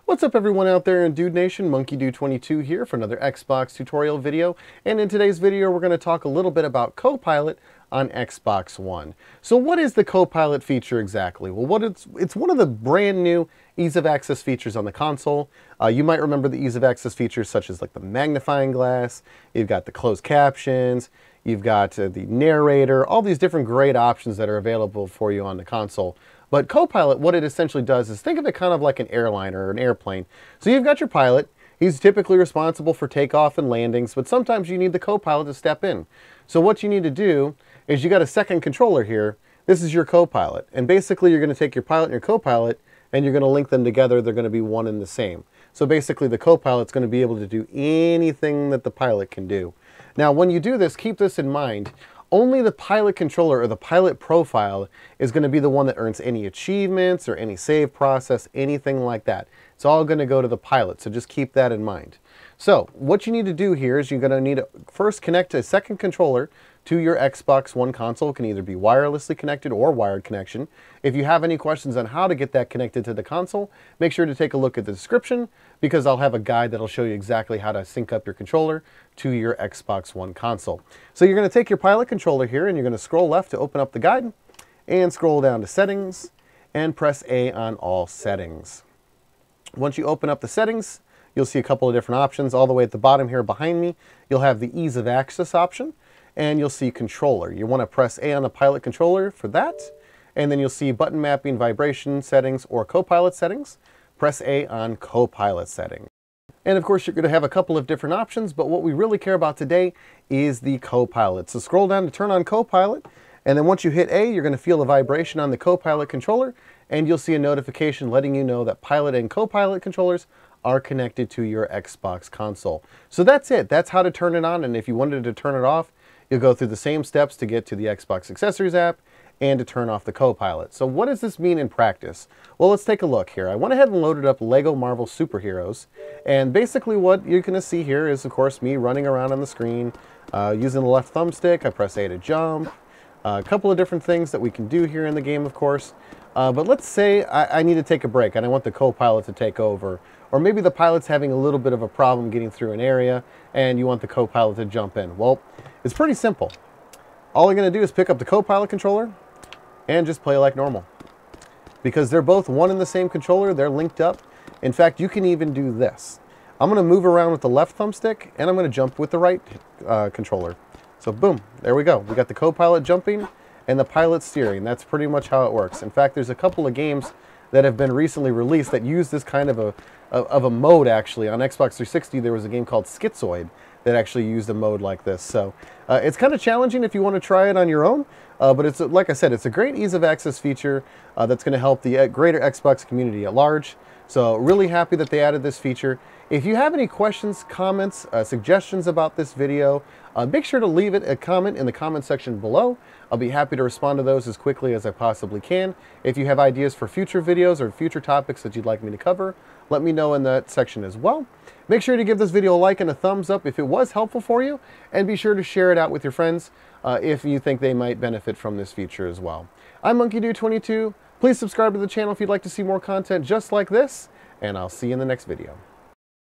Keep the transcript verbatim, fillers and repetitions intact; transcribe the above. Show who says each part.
Speaker 1: What's up everyone out there in Dude Nation, Monkey Dude twenty-two here for another Xbox tutorial video. And in today's video we're going to talk a little bit about Copilot on Xbox One. So what is the Copilot feature exactly? Well, what it's, it's one of the brand new ease of access features on the console. Uh, you might remember the ease of access features such as like the magnifying glass, you've got the closed captions, you've got uh, the narrator, all these different great options that are available for you on the console. But Copilot, what it essentially does is think of it kind of like an airliner or an airplane. So you've got your pilot. He's typically responsible for takeoff and landings, but sometimes you need the Copilot to step in. So what you need to do is you got a second controller here. This is your Copilot. And basically you're going to take your pilot and your Copilot and you're going to link them together. They're going to be one and the same. So basically the Copilot's going to be able to do anything that the pilot can do. Now when you do this, keep this in mind. Only the pilot controller or the pilot profile is going to be the one that earns any achievements or any save process, anything like that. It's all going to go to the pilot, so just keep that in mind. So what you need to do here is you're going to need to first connect a second controller to your Xbox One console. It can either be wirelessly connected or wired connection. If you have any questions on how to get that connected to the console, make sure to take a look at the description because I'll have a guide that'll show you exactly how to sync up your controller to your Xbox One console. So you're going to take your pilot controller here and you're going to scroll left to open up the guide and scroll down to settings and press A on all settings. Once you open up the settings, you'll see a couple of different options. All the way at the bottom here behind me, you'll have the ease of access option and you'll see controller. You want to press A on the pilot controller for that, and then you'll see button mapping, vibration settings, or Copilot settings. Press A on Copilot settings. And of course you're going to have a couple of different options, but what we really care about today is the Copilot. So scroll down to turn on Copilot, and then once you hit A, you're going to feel a vibration on the Copilot controller, and you'll see a notification letting you know that Pilot and Copilot controllers are connected to your Xbox console. So that's it. That's how to turn it on, and if you wanted to turn it off, you'll go through the same steps to get to the Xbox Accessories app and to turn off the Copilot. So what does this mean in practice? Well, let's take a look here. I went ahead and loaded up Lego Marvel Superheroes, and basically what you're going to see here is, of course, me running around on the screen uh, using the left thumbstick. I press A to jump. Uh, a couple of different things that we can do here in the game, of course. Uh, but let's say I, I need to take a break and I want the Copilot to take over. Or maybe the pilot's having a little bit of a problem getting through an area and you want the Copilot to jump in. Well, it's pretty simple. All you're going to do is pick up the Copilot controller and just play like normal. Because they're both one and the same controller, they're linked up. In fact, you can even do this. I'm going to move around with the left thumbstick and I'm going to jump with the right uh, controller. So boom, there we go. We got the Copilot jumping and the pilot steering. That's pretty much how it works. In fact, there's a couple of games that have been recently released that use this kind of a of a mode actually. On Xbox three sixty there was a game called Schizoid that actually used a mode like this. So uh, it's kind of challenging if you want to try it on your own, uh, but it's like I said, it's a great ease of access feature uh, that's going to help the uh, greater Xbox community at large. So really happy that they added this feature. If you have any questions, comments, uh, suggestions about this video, uh, make sure to leave it a comment in the comment section below. I'll be happy to respond to those as quickly as I possibly can. If you have ideas for future videos or future topics that you'd like me to cover, let me know in that section as well. Make sure to give this video a like and a thumbs up if it was helpful for you, and be sure to share it out with your friends uh, if you think they might benefit from this feature as well. I'm Monkey Dude twenty-two. Please subscribe to the channel if you'd like to see more content just like this, and I'll see you in the next video.